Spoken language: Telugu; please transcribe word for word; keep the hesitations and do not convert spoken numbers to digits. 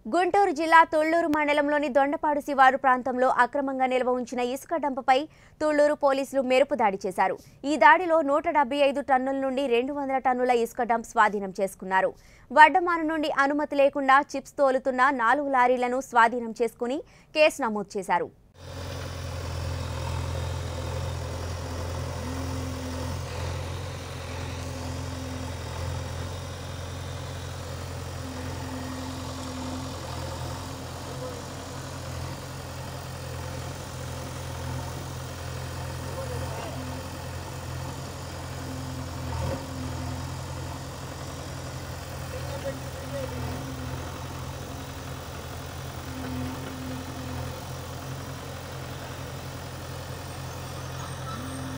గుంటూరు జిల్లా తుళ్లూరు మండలంలోని దొండపాడు శివారు ప్రాంతంలో అక్రమంగా నిల్వ ఉంచిన ఇసుక డంపపై తుళ్లూరు పోలీసులు మెరుపు దాడి చేశారు. ఈ దాడిలో నూట డెబ్బై ఐదు టన్నుల నుండి రెండు వందల టన్నుల ఇసుక డంప్ స్వాధీనం చేసుకున్నారు. వడ్డమాను నుండి అనుమతి లేకుండా చిప్స్ తోలుతున్న నాలుగు లారీలను స్వాధీనం చేసుకుని కేసు నమోదు చేశారు.